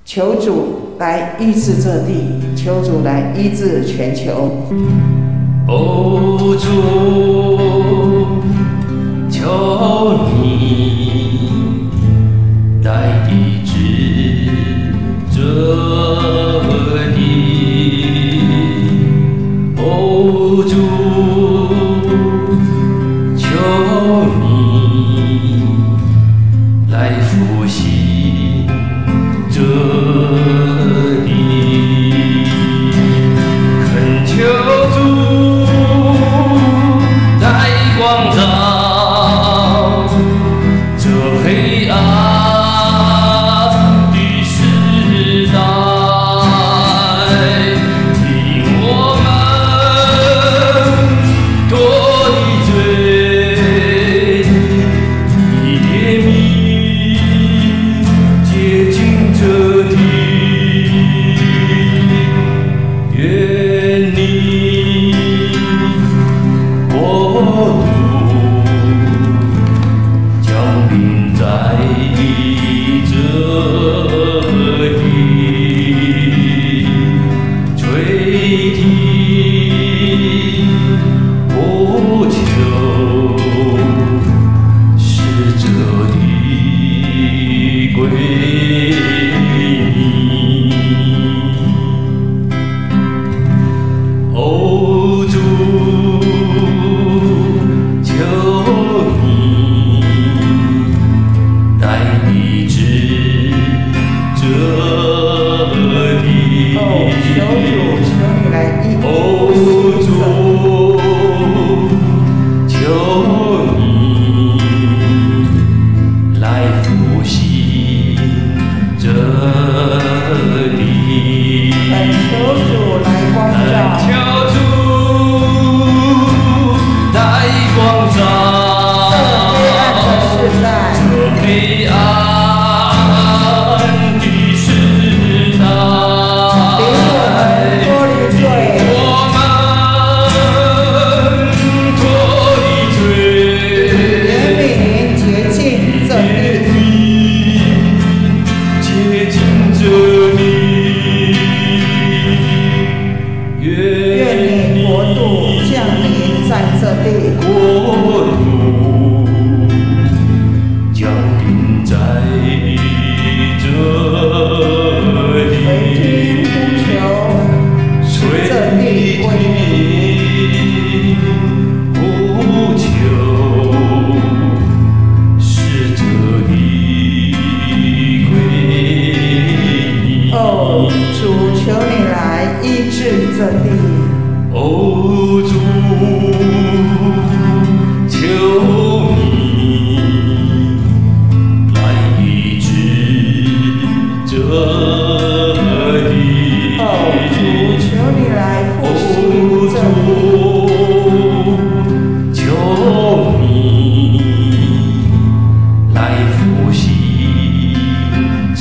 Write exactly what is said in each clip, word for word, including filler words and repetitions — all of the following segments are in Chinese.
求主来医治这地，求主来医治全球。 哦，主，求你来医治这地。哦，主，求你来复兴这地。恳求主来光照这黑暗的时代，替我们脱离罪，以怜悯洁净这地。愿你国度降临在这地，垂听呼求，使这地归你。哦，主，求你来医治这地。 哦，求主，求你来医治。 哦，主，求你来复兴这地。 恳求主来光照。 恳求主来光照这黑暗的时代，我们脱离罪， 怜悯洁净这地， 洁净这地。 愿你国度降临在这地。 国度降临在这垂听地， 呼求，使这垂地归你。 听呼求，使这地归你。 哦，主，求你来医治这地。 哦，主，求你来医治这地。 哦，主，求你来复兴这地。 求你来复兴这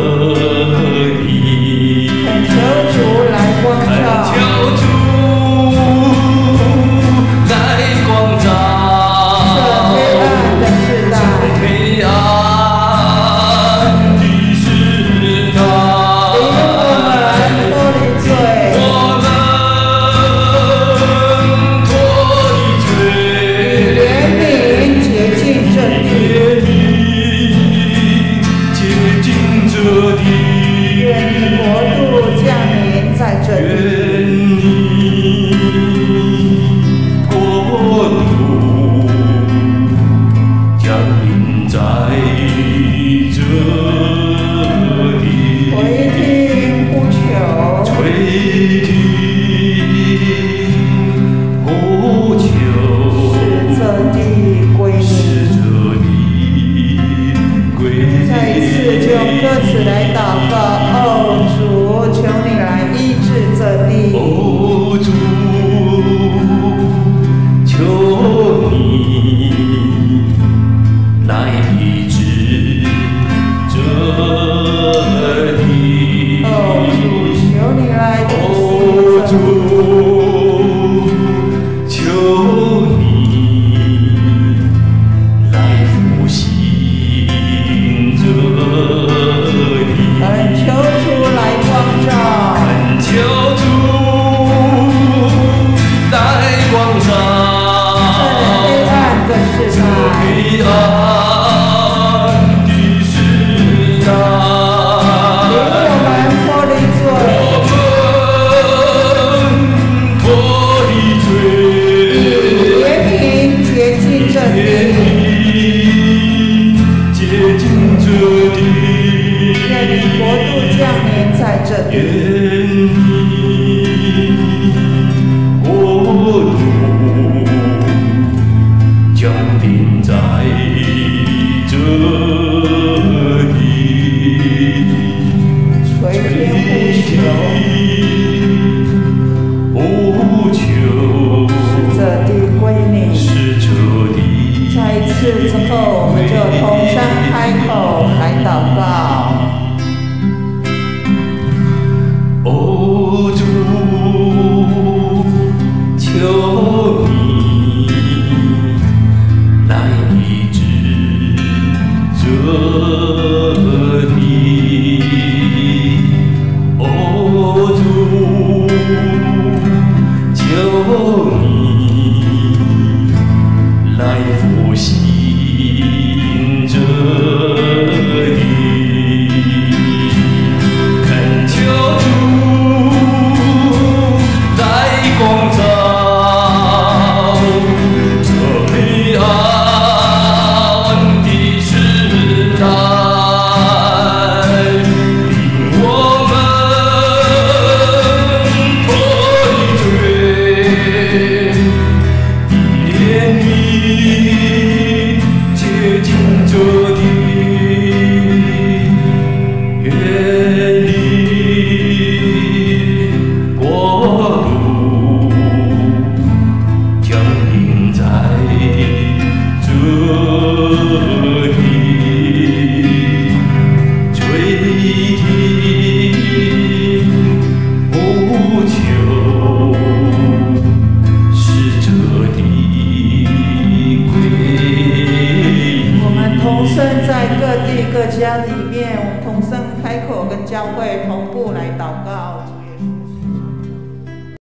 地。 恳求主来光恳照。 求主来光照这黑暗的时代， 黑暗的时代， 领我们脱离罪， 我们脱离罪， 怜悯洁净这地。 怜悯洁净这地。 愿你国度降临在这地。 愿你国度降临在这地， 回听呼求， 垂听呼求， 使这地归使你。 这地归你。 再一次就用歌词来祷告。哦，主，求你来医治这地。 哦，主，求你来医治这地。 哦，主，求你来哦， 医治这地。 主，求你来复兴这地。 愿你国度降临在这地。 愿你国度降临在这地， 垂天不求， 使这地归你。 使这地。 再一次之后，我们就同声开口来祷告。 哦，主，求你来医治这地。哦，主，求你来复兴这地。恳求主来光照这黑暗的时代，令我们脱离罪的怜悯，接近这地。愿你国度降临在这地，垂听不求，使这地归我们同声在各地各家里面，我们同声开口跟教会同步来祷告。